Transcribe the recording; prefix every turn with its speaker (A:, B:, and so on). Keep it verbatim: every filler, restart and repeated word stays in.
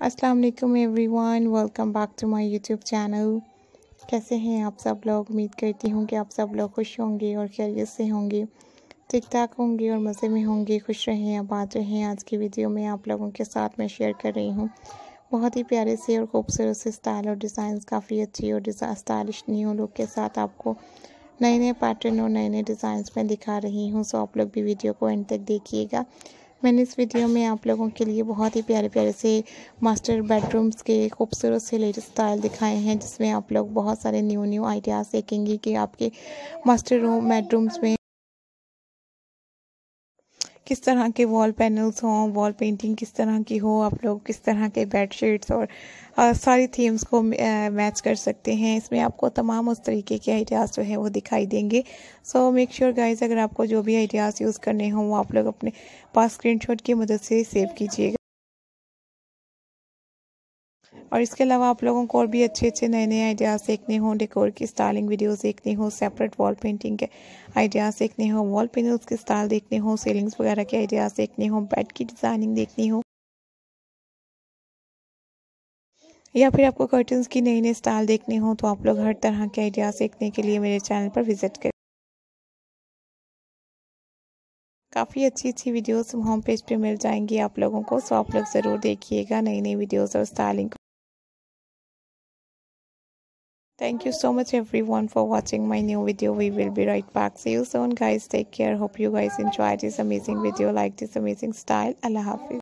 A: अस्सलाम वालेकुम everyone, welcome back to my YouTube channel. कैसे हैं आप सब लोग? उम्मीद करती हूँ कि आप सब लोग खुश होंगे और खैरियत से होंगे, ठीक ठाक होंगे और मज़े में होंगे। खुश रहें, आबाद रहें। आज की वीडियो में आप लोगों के साथ मैं शेयर कर रही हूँ बहुत ही प्यारे से और खूबसूरत से स्टाइल और डिज़ाइंस, काफ़ी अच्छी और स्टाइलिश न्यू लुक के साथ आपको नए नए पैटर्न और नए नए डिज़ाइंस में दिखा रही हूँ। सो आप लोग भी वीडियो को एंड तक देखिएगा। मैंने इस वीडियो में आप लोगों के लिए बहुत ही प्यारे प्यारे से मास्टर बेडरूम्स के खूबसूरत से लेटेस्ट स्टाइल दिखाए हैं, जिसमें आप लोग बहुत सारे न्यू न्यू आइडियाज़ देखेंगे कि आपके मास्टर रूम बेडरूम्स में किस तरह के वॉल पैनल्स हों, वॉल पेंटिंग किस तरह की हो, आप लोग किस तरह के बेड शीट्स और आ, सारी थीम्स को मैच कर सकते हैं। इसमें आपको तमाम उस तरीके के आइडियाज़ जो है वो दिखाई देंगे। सो मेक श्योर गाइस, अगर आपको जो भी आइडियाज़ यूज़ करने हों वो आप लोग अपने पास स्क्रीनशॉट की मदद से सेव कीजिएगा। और इसके अलावा आप लोगों को और भी अच्छे अच्छे नए नए आइडियाज़ देखने हों, डेकोर की स्टाइलिंग वीडियोस देखनी हो, सेपरेट वॉल पेंटिंग के आइडियाज़ देखने हो, वॉल पैनल्स के स्टाइल देखने हो, सीलिंग्स वगैरह के आइडियाज़ देखने हो, बेड की डिज़ाइनिंग देखनी हो, या फिर आपको कर्टन्स की नई नई स्टाइल देखनी हो, तो आप लोग हर तरह के आइडियाज़ देखने के लिए मेरे चैनल पर विजिट करें। काफ़ी अच्छी अच्छी वीडियोस होम पेज पे मिल जाएंगी आप लोगों को। सो आप लोग ज़रूर देखिएगा नई नई वीडियोस और styling. Thank you so much everyone for watching my new video. We will be right back. See you soon guys. Take care. Hope you guys enjoyed this amazing video, like this amazing style. Allah Hafiz.